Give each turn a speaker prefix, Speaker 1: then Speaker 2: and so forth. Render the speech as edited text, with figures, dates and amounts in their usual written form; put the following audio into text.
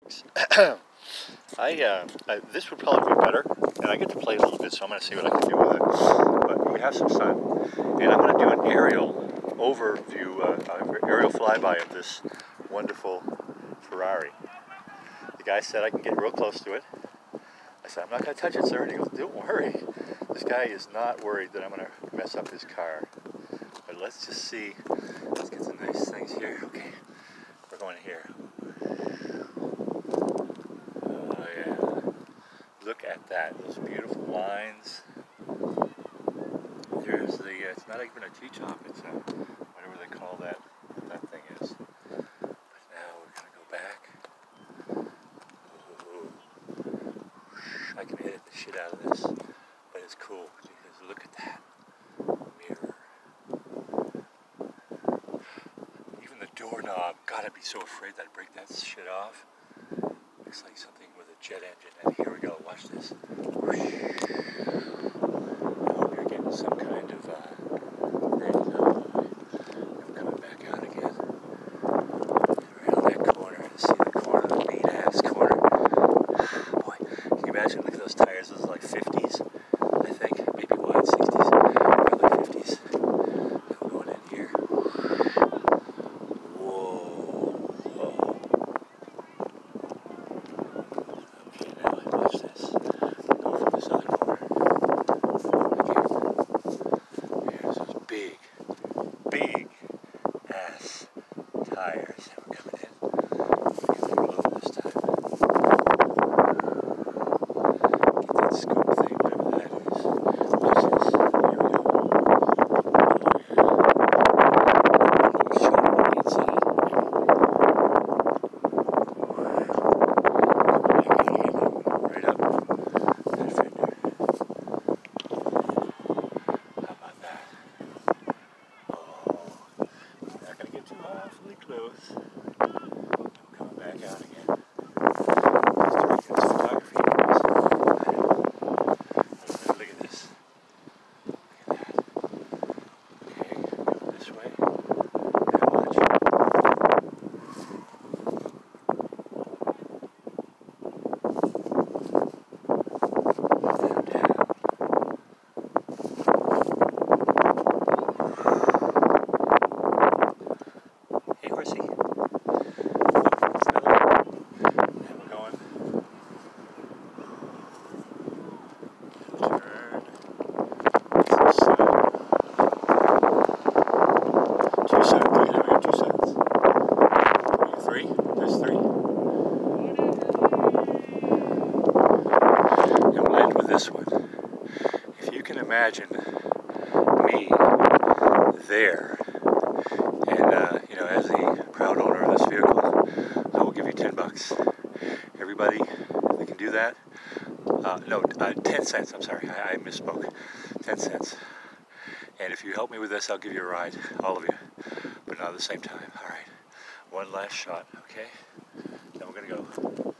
Speaker 1: This would probably be better, and I get to play a little bit, so I'm going to see what I can do with it. But we have some sun, and I'm going to do an aerial overview, aerial flyby of this wonderful Ferrari. The guy said I can get real close to it. I said, I'm not going to touch it, sir. And he goes, don't worry. This guy is not worried that I'm going to mess up his car. But let's just see. Let's get some nice things here. Okay, we're going here. Oh yeah. Look at that. Those beautiful lines. There's the, it's not even a T-top. It's a, whatever they call that thing is. But now we're going to go back. Ooh. I can edit the shit out of this. But it's cool because look at that. Mirror. Even the doorknob. God, I'd be so afraid that I'd break that shit off. Looks like something with a jet engine. And here we go. Watch this. I hope you're getting some kind of I'm coming back out again. Right on that corner. See the corner, the mean ass corner. Boy, can you imagine? Look at those tires. Those are like 50s, I think. Maybe wide 60s. Probably 50s. I'm going in here. Whoa. Oh. Okay, now I watch this. Go from this other corner. Okay. There's those big ass tires. And we're coming in. We're getting low this time. Get that scoop thing, whatever that is. Watch this. Here we go. Shut up on the inside. Right up. That fender. How about that? Oh, not going to get too awfully close. I'm coming back out again. Just to make this photography. Look at this. Look at that. Okay, go this way. Now watch. Down. Hey, horsey. It's another one. And we're going. Turn. Some sun. Two sides. Look at that. We got two sides. We got three. There's three. And we'll end with this one. If you can imagine me there, and you know, as the proud owner of this vehicle, I will give you $10. Everybody that can do that, no, 10 cents. I'm sorry, I misspoke. 10 cents. And if you help me with this, I'll give you a ride, all of you, but not at the same time. All right, one last shot, okay? Then we're gonna go.